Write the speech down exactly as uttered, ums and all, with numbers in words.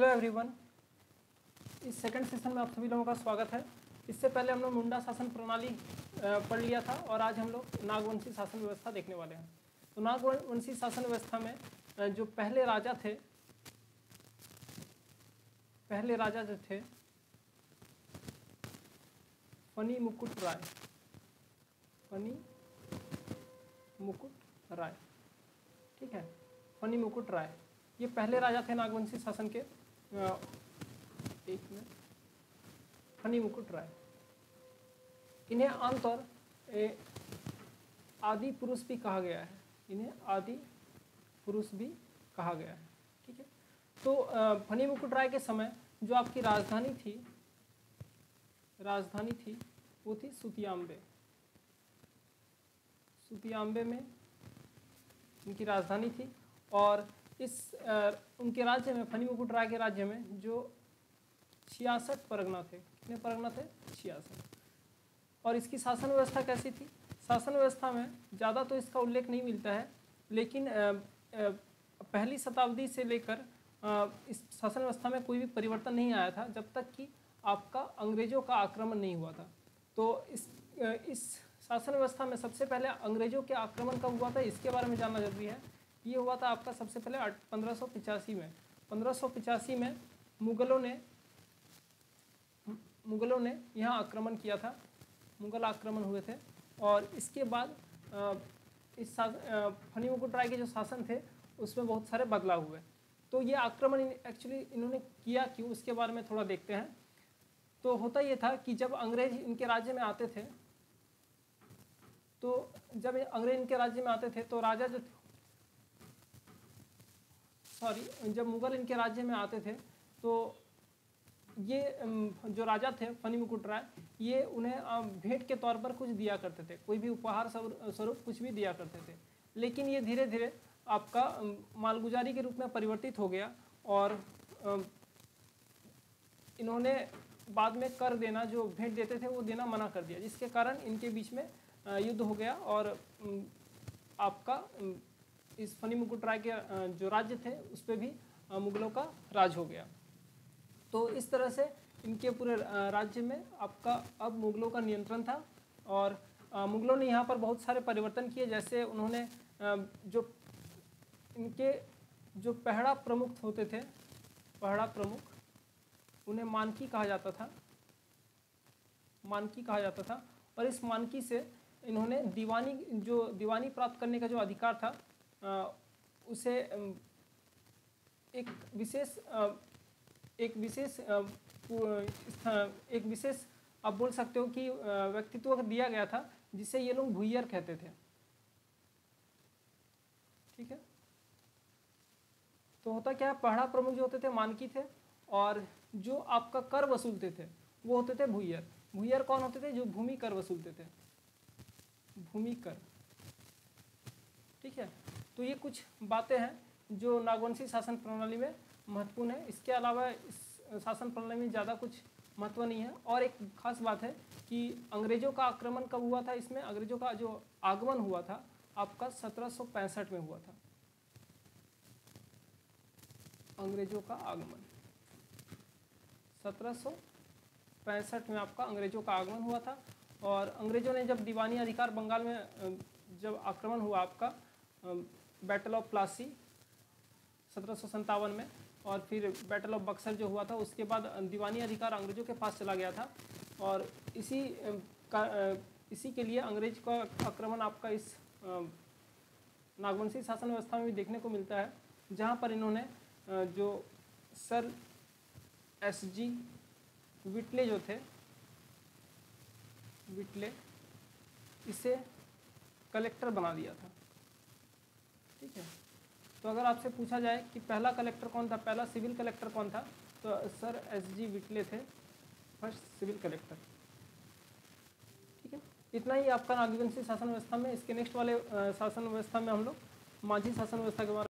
Hello everyone, इस second session में आप सभी लोगों का स्वागत है। इससे पहले हम लोग मुंडा शासन प्रणाली पढ़ लिया था और आज हम लोग नागवंशी शासन व्यवस्था देखने वाले हैं। तो नागवंशी शासन व्यवस्था में जो पहले राजा थे पहले राजा जो थे फनी मुकुट राय फनी मुकुट राय ठीक है, फनी मुकुट राय ये पहले राजा थे नागवंशी शासन के। एक मिनट, फनी मुकुट राय, इन्हें आमतौर आदि पुरुष भी कहा गया है इन्हें आदि पुरुष भी कहा गया है। ठीक है, तो फनी मुकुट राय के समय जो आपकी राजधानी थी राजधानी थी वो थी सुतियाम्बे। सुतियाम्बे में इनकी राजधानी थी और इस आ, उनके राज्य में, फनी मुकुट राय के राज्य में जो छियासठ परगना थे, कितने परगना थे? छियासठ। और इसकी शासन व्यवस्था कैसी थी? शासन व्यवस्था में ज़्यादा तो इसका उल्लेख नहीं मिलता है, लेकिन आ, आ, पहली शताब्दी से लेकर आ, इस शासन व्यवस्था में कोई भी परिवर्तन नहीं आया था जब तक कि आपका अंग्रेजों का आक्रमण नहीं हुआ था। तो इस आ, इस शासन व्यवस्था में सबसे पहले अंग्रेजों के आक्रमण कब हुआ था, इसके बारे में जानना जरूरी है। ये हुआ था आपका सबसे पहले पंद्रह सौ पिचासी में पंद्रह सौ पिचासी में मुगलों ने मुगलों ने यहाँ आक्रमण किया था। मुगल आक्रमण हुए थे और इसके बाद इस फनी मुकुट राय के जो शासन थे उसमें बहुत सारे बदलाव हुए। तो ये आक्रमण एक्चुअली इन्होंने किया क्यों, उसके बारे में थोड़ा देखते हैं। तो होता ये था कि जब अंग्रेज इनके राज्य में आते थे तो जब अंग्रेज इनके राज्य में आते थे तो राजा जो सॉरी जब मुगल इनके राज्य में आते थे तो ये जो राजा थे फनी मुकुट राय, ये उन्हें भेंट के तौर पर कुछ दिया करते थे, कोई भी उपहार स्वरूप कुछ भी दिया करते थे। लेकिन ये धीरे धीरे आपका मालगुजारी के रूप में परिवर्तित हो गया और इन्होंने बाद में कर देना, जो भेंट देते थे वो देना मना कर दिया, जिसके कारण इनके बीच में युद्ध हो गया और आपका इस फनी मुकुट राय के जो राज्य थे उस पर भी मुगलों का राज हो गया। तो इस तरह से इनके पूरे राज्य में आपका अब मुगलों का नियंत्रण था और मुगलों ने यहाँ पर बहुत सारे परिवर्तन किए। जैसे उन्होंने जो इनके जो पहड़ा प्रमुख होते थे, पहड़ा प्रमुख उन्हें मानकी कहा जाता था मानकी कहा जाता था और इस मानकी से इन्होंने दीवानी जो दीवानी प्राप्त करने का जो अधिकार था उसे एक विशेष एक विशेष एक विशेष आप बोल सकते हो कि व्यक्तित्व दिया गया था जिसे ये लोग भुइयर कहते थे। ठीक है, तो होता क्या है, पहड़ा प्रमुख जो होते थे मानकी थे और जो आपका कर वसूलते थे वो होते थे भुइयर। भुइयर कौन होते थे? जो भूमि कर वसूलते थे, भूमि कर। ठीक है, तो ये कुछ बातें हैं जो नागवंशी शासन प्रणाली में महत्वपूर्ण है। इसके अलावा इस शासन प्रणाली में ज़्यादा कुछ महत्व नहीं है। और एक खास बात है कि अंग्रेजों का आक्रमण कब हुआ था, इसमें अंग्रेजों का जो आगमन हुआ था आपका सत्रह सौ पैंसठ में हुआ था। अंग्रेजों का आगमन सत्रह सौ पैंसठ में आपका अंग्रेजों का आगमन हुआ था और अंग्रेजों ने जब दीवानी अधिकार बंगाल में जब आक्रमण हुआ आपका बैटल ऑफ प्लासी सत्रह सौ संतावन में और फिर बैटल ऑफ बक्सर जो हुआ था उसके बाद दीवानी अधिकार अंग्रेजों के पास चला गया था और इसी का इसी के लिए अंग्रेज का आक्रमण आपका इस नागवंशी शासन व्यवस्था में भी देखने को मिलता है, जहाँ पर इन्होंने जो सर एस जी विटले जो थे विटले इसे कलेक्टर बना दिया था। ठीक है, तो अगर आपसे पूछा जाए कि पहला कलेक्टर कौन था, पहला सिविल कलेक्टर कौन था, तो सर एस जी विटले थे फर्स्ट सिविल कलेक्टर। ठीक है, इतना ही आपका नागवंशी शासन व्यवस्था में। इसके नेक्स्ट वाले शासन व्यवस्था में हम लोग माझी शासन व्यवस्था के बारे में